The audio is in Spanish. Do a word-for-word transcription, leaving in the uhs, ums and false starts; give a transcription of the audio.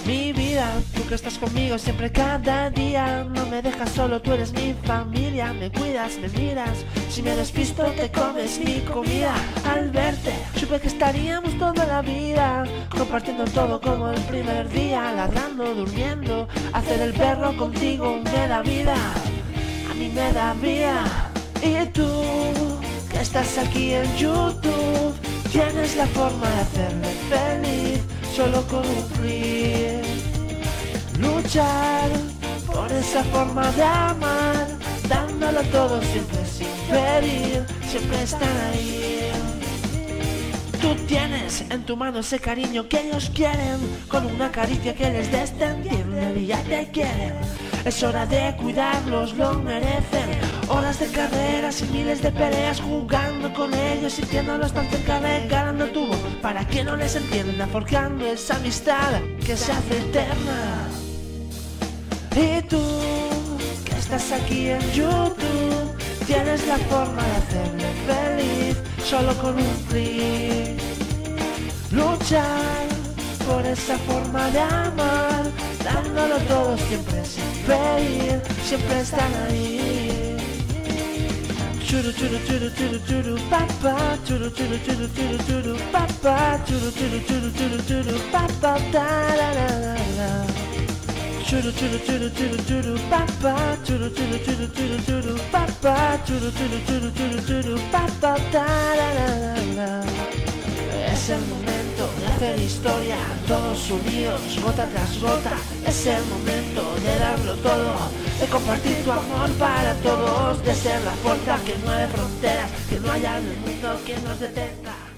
Mi vida, tú que estás conmigo siempre cada día. No me dejas solo, tú eres mi familia. Me cuidas, me miras, si me despisto te comes mi comida. Al verte supe que estaríamos toda la vida, compartiendo todo como el primer día. Ladrando, durmiendo, hacer el perro contigo me da vida, a mí me da vida. Y tú, que estás aquí en YouTube, tienes la forma de hacerme feliz, solo con un clic. Luchar por esa forma de amar, dándolo todo siempre sin pedir, siempre están ahí. Tú tienes en tu mano ese cariño que ellos quieren, con una caricia que les des tendible y ya te quieren. Es hora de cuidarlos, lo merecen. Horas de carreras y miles de peleas, jugando con ellos, sintiéndolos tan cerca, regalando tu voz para que no les entienda, forjando esa amistad que se hace eterna. Y tú, que estás aquí en YouTube, tienes la forma de hacerme feliz, solo con un clic. Luchar por esa forma de amar, dándolo todo siempre sin pedir, siempre están ahí. Churu churu churu churu churu papa, churu churu churu churu churu papa, churu churu churu churu churu papa, da la la la la. Churu churu churu churu churu papa, churu churu churu churu churu papa, churu churu churu churu churu papa, da la la la la. Es el momento de hacer historia, todos unidos, gota tras gota. Es el momento de darlo todo, de compartir tu amor para todos, de ser la fuerza que no hay fronteras, que no haya en el mundo que nos detenga.